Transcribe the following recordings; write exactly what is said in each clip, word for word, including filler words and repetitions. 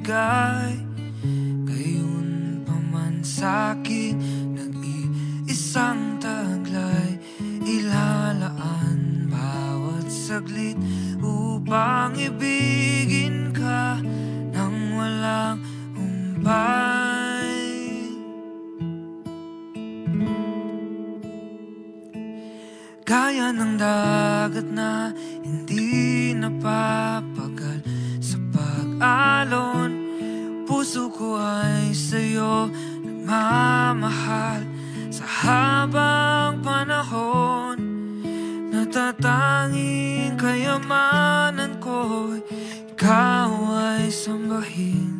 ibibigay. Gayon pa man sa'king nag-iisang taglay, ilalaan bawat saglit upang ibigin ka nang walang humpay. Gaya ng dagat na hindi napapagal sa pag-alon, puso ko ay sa'yo nagmamahal. Sa habang panahon, natatanging kayamanan ko'y ikaw ay sambahin.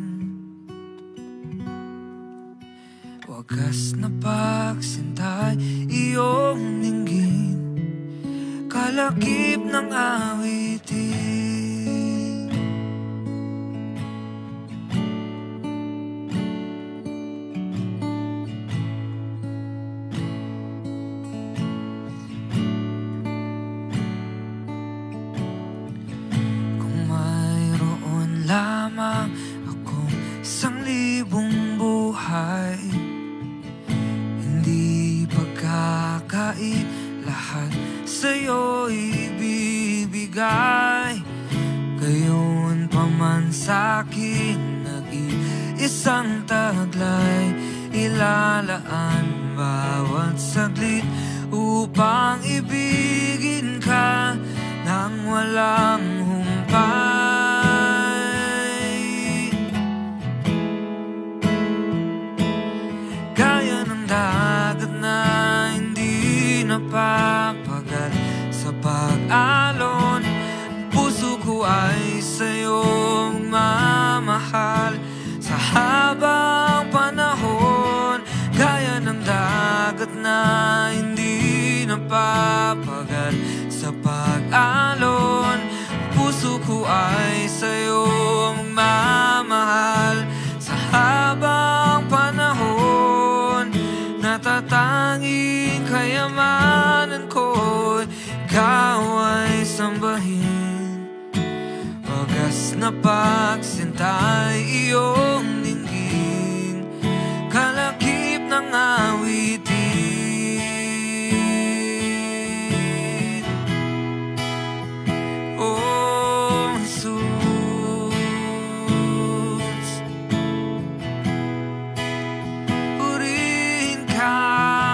Wagas na pagsintay iyong dinggin, kalakip ng awitin. Kung mayroon lamang akong isang libong buhay, hindi pagkakai lahat sa'yo ibibigay. Gayon pa man sa'kin nag-iisang taglay, ilalaan bawat saglit upang ibigin ka nang walang humpay. Gaya ng dagat na hindi napapagal sa pag-alon, puso ko ay sa'yo mamahal. Sa habang panahon, gaya ng dagat na hindi napapagal sa pag-alon, puso ko ay sa'yo mamahal. Sa habang panahon, natatanging kayamanan ko'y ikaw ay sambahin. Wagas na pagsintay iyong dinggin, kalakip ng awitin. Oh, Jesus, purihin ka,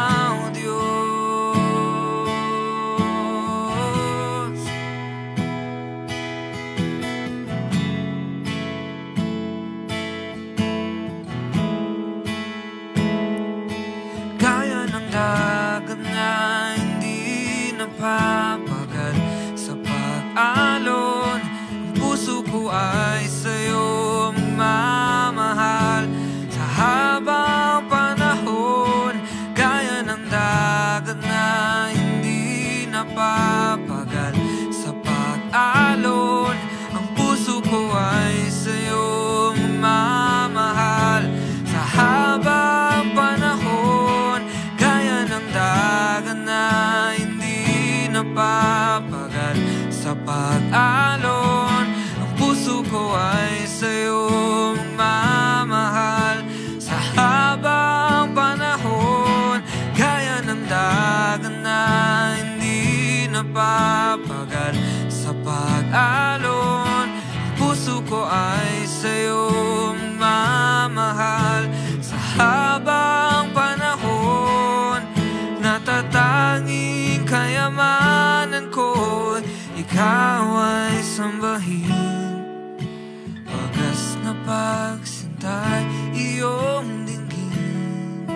dagat na hindi napapagal sa pag-alon, puso ko ay sa'yo mamahal. Sa habang panahon, gaya ng dagat na hindi napapagal sa pag-alon, ang puso ko ay sa'yo mamahal. Sa habang panahon, dagat na hindi napapagal sa pag-alon, ang puso ko ay sa'yo mamahal. Sa habang panahon, gaya ng dagat na hindi napapagal sa pag-alon, ang puso ko ay sa'yo mamahal. Sa habang panahon, natatanging kayamanan ko, ikaw ay sambahin. Wagas na pagsintay iyong dinggin,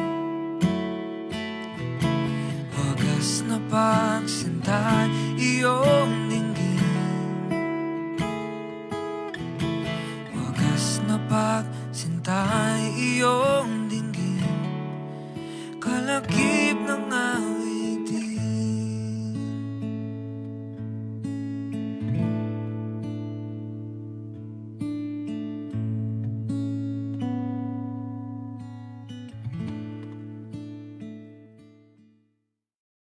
wagas na pagsintay iyong dinggin, wagas na pagsintay iyong dinggin, kalakip